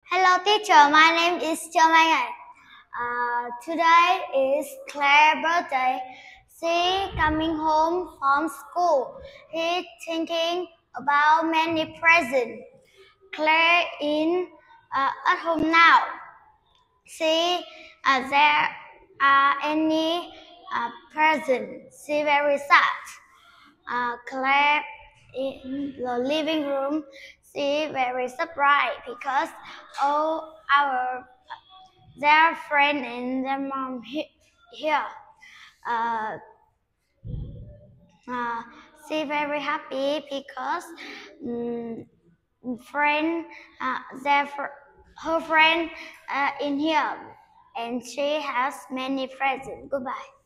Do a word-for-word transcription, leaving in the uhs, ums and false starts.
Hello teacher, my name is Trâm Anh. Uh, today is Claire's birthday. She coming home from school. He thinking about many presents. Claire in uh, at home now. See, uh, there are any uh, presents. She very sad. Uh, Claire in the living room. She very surprised because all our their friend and their mom he, here. Uh, uh, she very happy because um, friend uh, their fr her friend uh, in here, and she has many presents. Goodbye.